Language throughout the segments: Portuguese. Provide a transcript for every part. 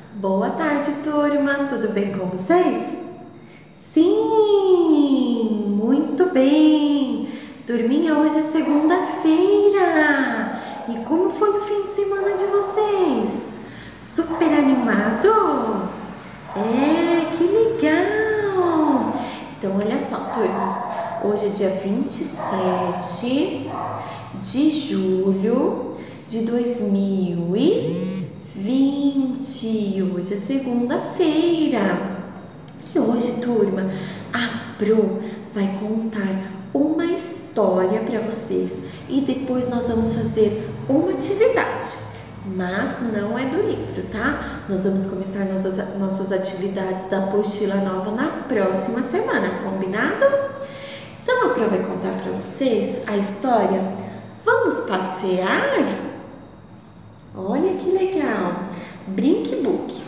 Boa tarde, turma! Tudo bem com vocês? Sim, muito bem! Turminha, hoje é segunda-feira! E como foi o fim de semana de vocês? Super animado? Que legal! Então, olha só, turma. Hoje é dia 27 de julho de 2020. Hoje é segunda-feira. E hoje, turma, a Pro vai contar uma história para vocês e depois nós vamos fazer uma atividade. Mas não é do livro, tá? Nós vamos começar nossas atividades da apostila nova na próxima semana, combinado? Então a Pro vai contar para vocês a história. Vamos passear? Olha que legal! Brinque Book.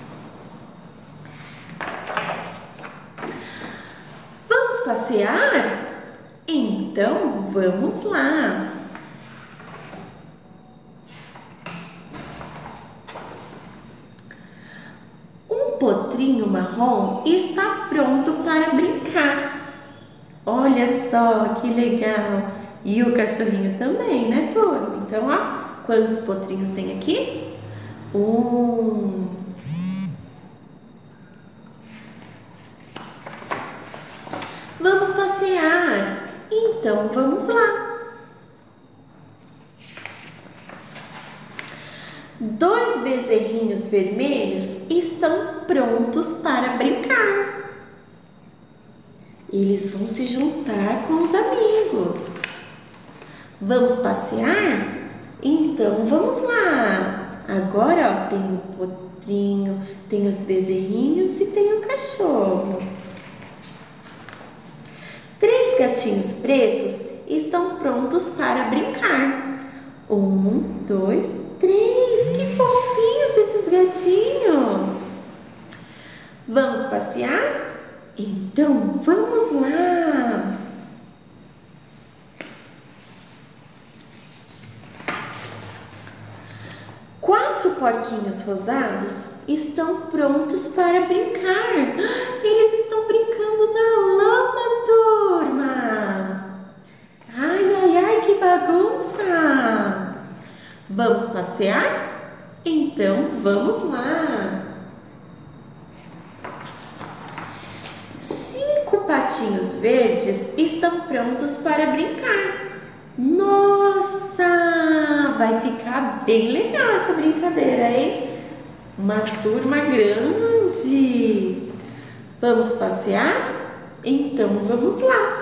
Vamos passear? Então vamos lá! Um potrinho marrom está pronto para brincar. Olha só que legal! E o cachorrinho também, né, turma? Então, ó, quantos potrinhos tem aqui? Vamos passear. Então, vamos lá. Dois bezerrinhos vermelhos estão prontos para brincar. Eles vão se juntar com os amigos. Vamos passear? Então, vamos lá. Agora, ó, tem o potrinho, tem os bezerrinhos e tem o cachorro. Três gatinhos pretos estão prontos para brincar. 1, 2, 3. Que fofinhos esses gatinhos! Vamos passear? Então, vamos lá! Quatro porquinhos rosados estão prontos para brincar. Eles estão brincando na lama, turma! Ai, ai, ai, que bagunça! Vamos passear? Então, vamos lá! Cinco patinhos verdes estão prontos para brincar. Nossa! Vai ficar bem legal essa brincadeira, hein? Uma turma grande! Vamos passear? Então, vamos lá!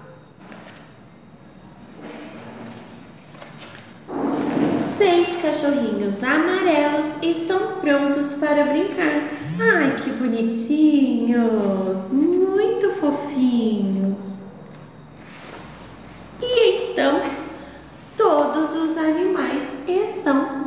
Seis cachorrinhos amarelos estão prontos para brincar. Ai, que bonitinhos! Muito fofinhos! E então, todos os animais estão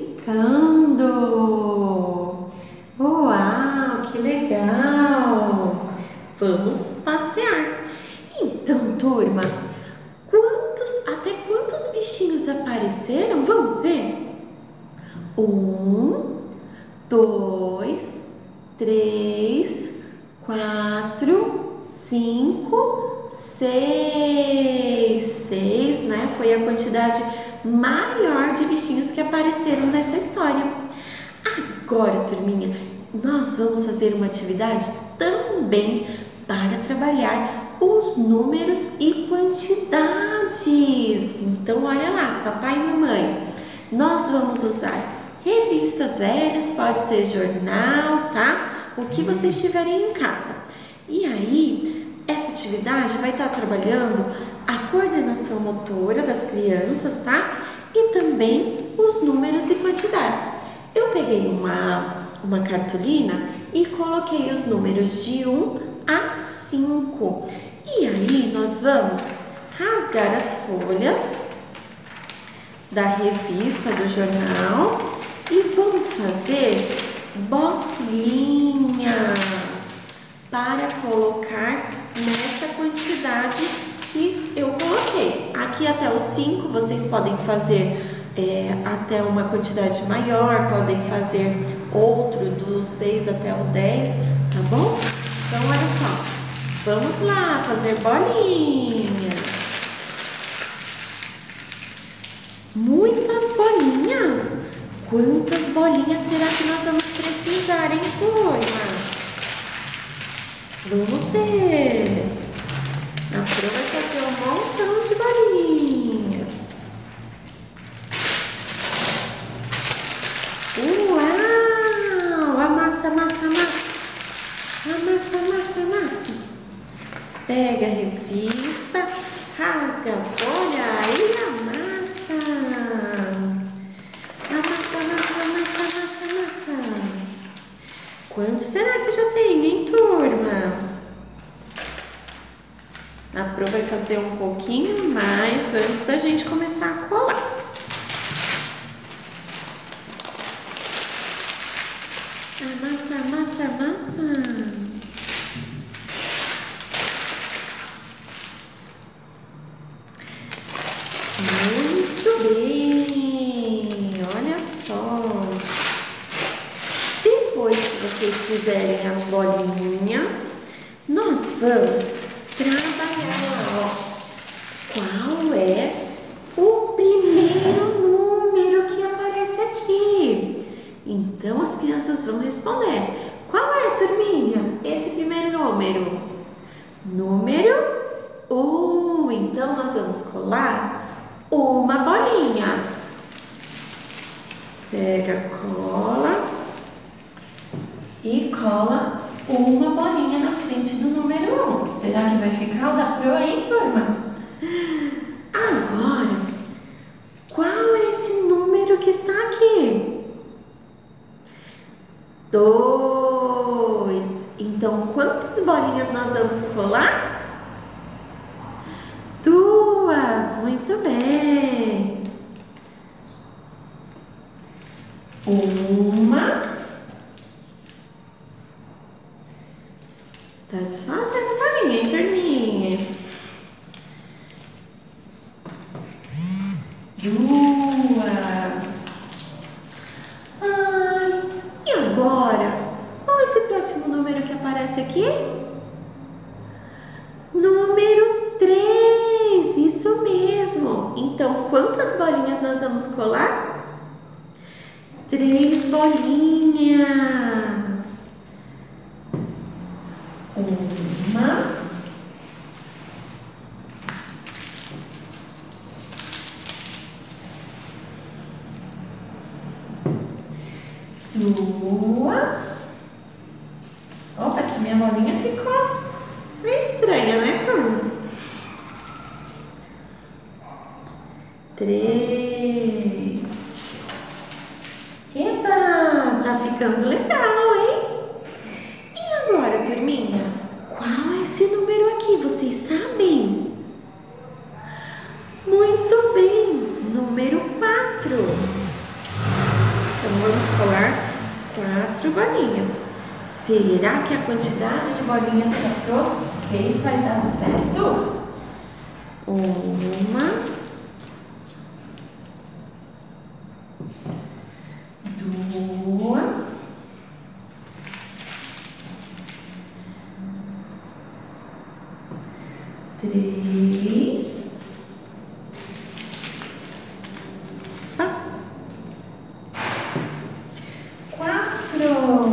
brincando. Uau, que legal! Vamos passear. Então, turma, até quantos bichinhos apareceram? Vamos ver? 1, 2, 3, 4, 5, 6. 6, né? Foi a quantidade maior de bichinhos que apareceram nessa história. Agora, turminha, nós vamos fazer uma atividade também para trabalhar os números e quantidades. Então, olha lá, papai e mamãe, nós vamos usar revistas velhas, pode ser jornal, tá? O que vocês tiverem em casa. E aí, essa atividade vai estar trabalhando a coordenação motora das crianças, tá? E também os números e quantidades. Eu peguei uma cartolina e coloquei os números de 1 a 5. E aí nós vamos rasgar as folhas da revista, do jornal e vamos fazer bolinhas para colocar nessa quantidade que eu coloquei. Aqui até os 5 vocês podem fazer até uma quantidade maior, podem fazer outro do 6 até o 10, tá bom? Então, olha só, vamos lá fazer bolinhas. Muitas bolinhas? Quantas bolinhas será que nós vamos precisar, hein, turma? Vamos ver. A Pro vai fazer um montão de bolinhas. Uau! Amassa, amassa, amassa. Amassa, amassa, amassa. Pega a revista, rasga a folha e amassa. Amassa, amassa, amassa, amassa, amassa. Quanto será que já tem, hein, turma? A Pro vai fazer um pouquinho mais antes da gente começar a colar. Amassa, amassa, amassa. Muito bem. Olha só. Depois que vocês fizerem as bolinhas, nós vamos trabalhar, ó. Qual é o primeiro número que aparece aqui? Então, as crianças vão responder. Qual é, turminha, esse primeiro número? Número 1. Então, nós vamos colar uma bolinha. Pega, cola e cola uma bolinha na frente do número 1. Será que vai ficar o da Pro, hein, turma? Agora, qual é esse número que está aqui? 2. Então, quantas bolinhas nós vamos colar? 2. Muito bem. Uma. Tá desfazendo a bolinha, hein, turminha? 2. E agora? Qual é esse próximo número que aparece aqui? Número 3. Isso mesmo. Então, quantas bolinhas nós vamos colar? 3 bolinhas. Uma. Duas. Opa, essa minha bolinha ficou meio estranha, né, turma? 3. Eba, tá ficando legal, hein? E agora, turminha? Qual é esse número aqui? Vocês sabem? Muito bem, número 4. Então, vamos colar 4 bolinhas. Será que a quantidade de bolinhas que a Pro fez vai dar certo? Uma. 2. 3. 4.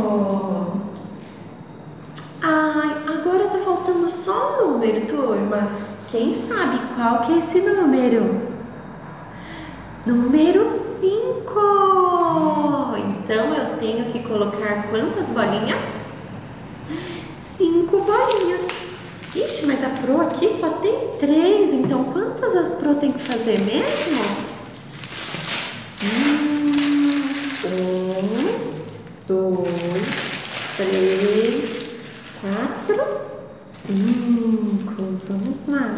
Ai, agora tá faltando só um número, turma. Quem sabe qual que é esse número? Número 5. Então, eu tenho que colocar quantas bolinhas? 5 bolinhas. Ixi, mas a Pro aqui só tem 3. Então, quantas a Pro tem que fazer mesmo? 1, 2, 3, 4, 5. Vamos lá.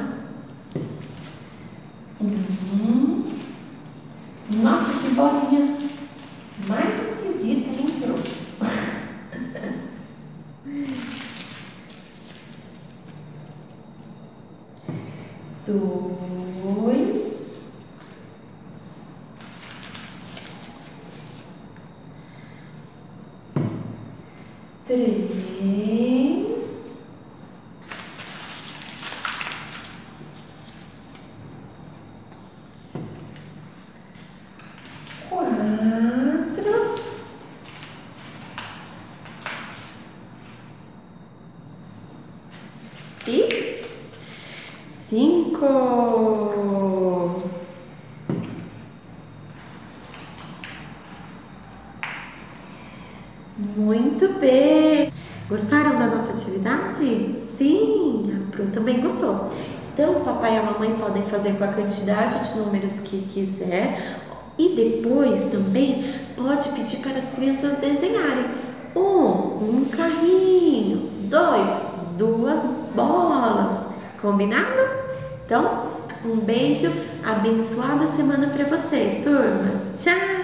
Nossa, que bolinha mais esquisita, hein, Pro? 2, 3, 4 e 5. Muito bem! Gostaram da nossa atividade? Sim, a Pro também gostou. Então, o papai e a mamãe podem fazer com a quantidade de números que quiser e depois também pode pedir para as crianças desenharem. Um carrinho, duas bolas. Combinado? Então, um beijo, abençoada semana para vocês, turma. Tchau!